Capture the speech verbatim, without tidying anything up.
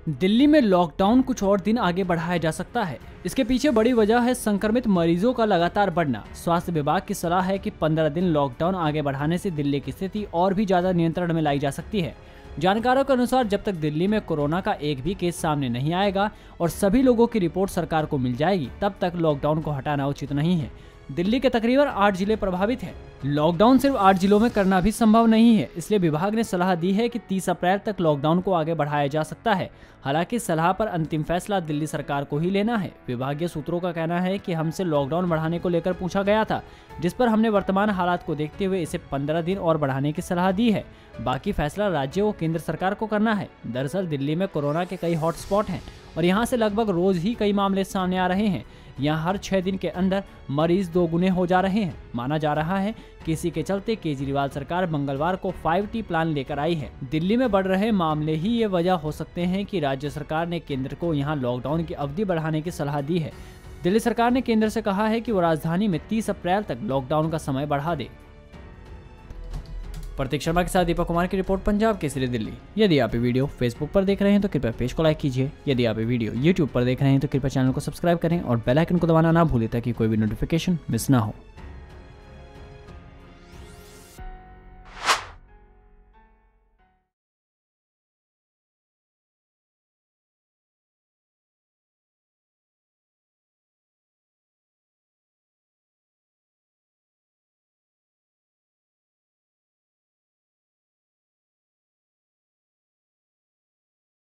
दिल्ली में लॉकडाउन कुछ और दिन आगे बढ़ाया जा सकता है। इसके पीछे बड़ी वजह है संक्रमित मरीजों का लगातार बढ़ना। स्वास्थ्य विभाग की सलाह है कि पंद्रह दिन लॉकडाउन आगे बढ़ाने से दिल्ली की स्थिति और भी ज्यादा नियंत्रण में लाई जा सकती है। जानकारों के अनुसार जब तक दिल्ली में कोरोना का एक भी केस सामने नहीं आएगा और सभी लोगों की रिपोर्ट सरकार को मिल जाएगी, तब तक लॉकडाउन को हटाना उचित नहीं है। दिल्ली के तकरीबन आठ जिले प्रभावित हैं। लॉकडाउन सिर्फ आठ जिलों में करना भी संभव नहीं है, इसलिए विभाग ने सलाह दी है कि तीस अप्रैल तक लॉकडाउन को आगे बढ़ाया जा सकता है। हालांकि सलाह पर अंतिम फैसला दिल्ली सरकार को ही लेना है। विभागीय सूत्रों का कहना है कि हमसे लॉकडाउन बढ़ाने को लेकर पूछा गया था, जिस पर हमने वर्तमान हालात को देखते हुए इसे पंद्रह दिन और बढ़ाने की सलाह दी है। बाकी फैसला राज्य व केंद्र सरकार को करना है। दरअसल दिल्ली में कोरोना के कई हॉटस्पॉट हैं और यहाँ से लगभग रोज ही कई मामले सामने आ रहे हैं। यहाँ हर छह दिन के अंदर मरीज दो गुने हो जा रहे हैं। माना जा रहा है कि इसी के चलते केजरीवाल सरकार मंगलवार को फाइव टी प्लान लेकर आई है। दिल्ली में बढ़ रहे मामले ही ये वजह हो सकते हैं कि राज्य सरकार ने केंद्र को यहाँ लॉकडाउन की अवधि बढ़ाने की सलाह दी है। दिल्ली सरकार ने केंद्र से कहा है कि वो राजधानी में तीस अप्रैल तक लॉकडाउन का समय बढ़ा दे। प्रतीक शर्मा के साथ दीपक कुमार की रिपोर्ट, पंजाब केसरी दिल्ली। यदि आप ये वीडियो फेसबुक पर देख रहे हैं तो कृपया पेज को लाइक कीजिए। यदि आप ये वीडियो यूट्यूब पर देख रहे हैं तो कृपया चैनल को सब्सक्राइब करें और बेल आइकन को दबाना ना भूलें ताकि कोई भी नोटिफिकेशन मिस ना हो।